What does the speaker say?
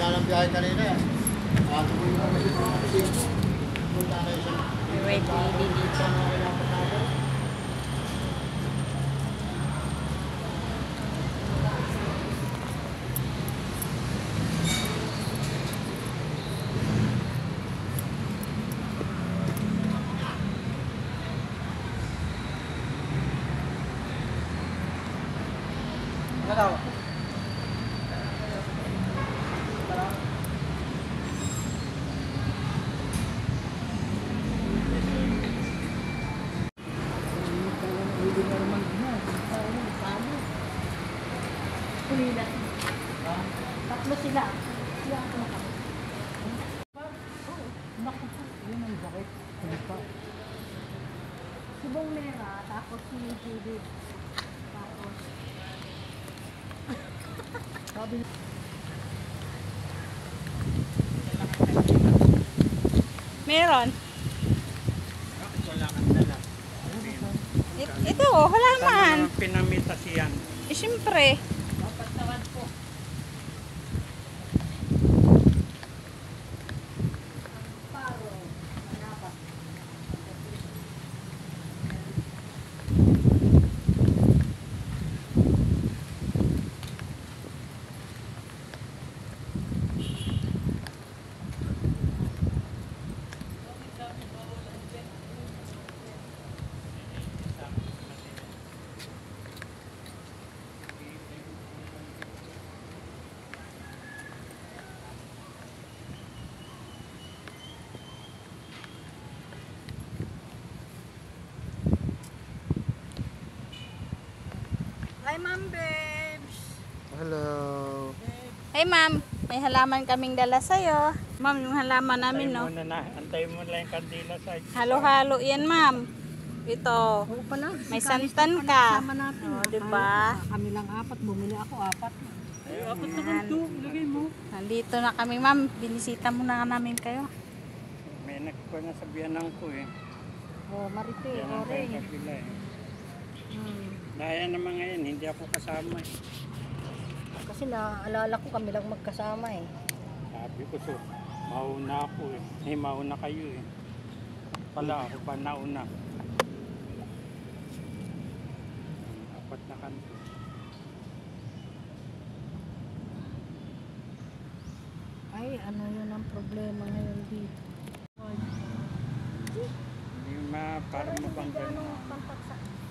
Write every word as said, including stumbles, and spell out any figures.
hina ng biyahe kanina yan. Ato mo yung mga dito mga dito. Punta na isa. Wait, hindi dito. Ano daw? Tatlo sila. Sila ako nakapit. Yun ang sakit. Ano pa? Si Bong Mera, tapos si Judith. Tapos. Sabi Meron. Wala kang dala. It- ito, halaman. Saan pinamitas yan? Eh, siyempre. Hi, Ma'am Babes. hello. Hey, Ma'am. May halaman kaming dala sa'yo. Ma'am, yung halaman namin, no? Antayin mo na, na. Antayin mo lang yung kandila sa Halo-halo yan, Ma'am. Ito. Oo pala. May santan ka. Kasama natin. O, diba? Kami lang apat. Bumili ako apat. Ay, apat naman ito. Ilagay mo. Nandito na kami, Ma'am. Binisita muna namin kayo. May nagpa na sa biyanang ko eh. Oh, Marite, Biyanang ko Ore. yung kabila eh. Hmm. Daya naman ngayon, hindi ako kasama eh. Kasi naalala ko kami lang magkasama eh. Sabi ko so, mauna ako eh. Eh, mauna kayo eh. Pala ako pa nauna. Apat na kanto. Ay, ano yun ang problema ngayon dito. Hindi ma, para mabanggan. Kontak sa